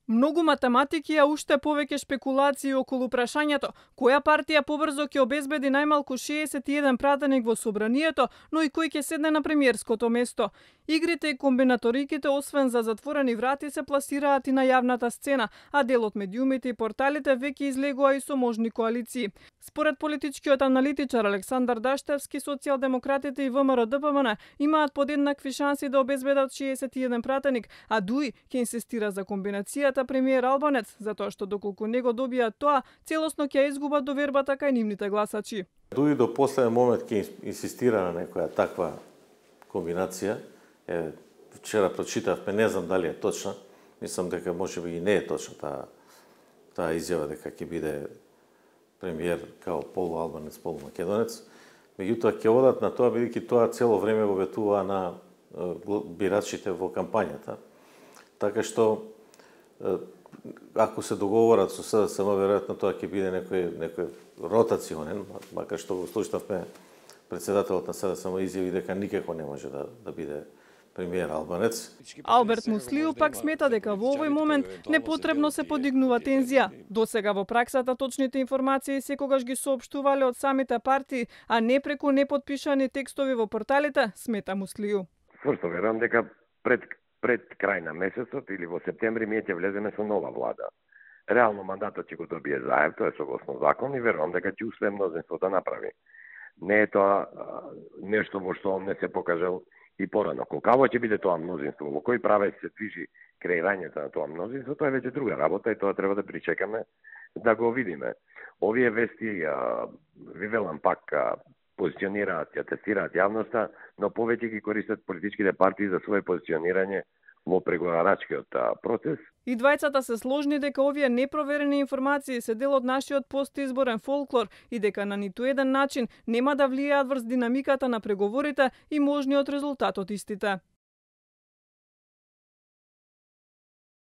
Многу математики, а уште повеќе шпекулации околу прашањето која партија побрзо ќе обезбеди најмалку 61 пратеник во собранието, но и кој ќе седне на премиерското место. Игрите и комбинаториките освен за затворени врати се пласираат и на јавната сцена, а дел од медиумите и порталите веќе излегува и со можни коалиции. Според политичкиот аналитичар Александар Даштевски, социјалдемократите и ВМРО-ДПМН имаат подеднакви шанси да обезбедат 61 пратеник, а Дуи ќе инсистира за комбинацијата премиер Албанец, затоа што доколку него добијат тоа, целосно ќе изгубат довербата кај нивните гласачи. Дуи до последен момент ќе инсистира на некоја таква комбинација. Вчера прочитавме, не знам дали е точна, мислам дека можеби и не е точна таа изјава дека ќе биде премиер као полуалбанец, полумакедонец. Меѓутоа ќе одат на тоа бидејќи тоа цело време го ветува на бирачите во кампањата. Така што ако се договорат со СДСМ, веројатно тоа ќе биде некој ротационен, макар што го слушнавме председателот на СДСМ изјави дека никако не може да биде премиер албанец. Алберт Муслиу пак смета дека во овој момент непотребно се подигнува тензија. Досега во праксата точните информации секогаш ги соопштувале од самите партии, а не преку непотпишани текстови во порталите, смета Муслиу. Цврсто верувам дека пред крај на месецот или во септември ние ќе влеземе со нова влада. Реално мандатот ќе го добие Заев, тоа е согласно закон и верувам дека ќе успее мнозинство да направи. Не е тоа нешто во што он не се покажал и порано. Колкаво ќе биде тоа мнозинство, во кој правец се движи креирањето на тоа мнозинство, тоа е веќе друга работа и тоа треба да причекаме да го видиме. Овие вести, ви велам пак, позиционираат, ја тестираат јавноста, но повеќе ги користат политичките партии за своје позиционирање во преговарачкиот процес. И двајцата се сложни дека овие непроверени информации се дел од нашиот постизборен фолклор и дека на ниту еден начин нема да влијаат врз динамиката на преговорите и можниот резултат од истите.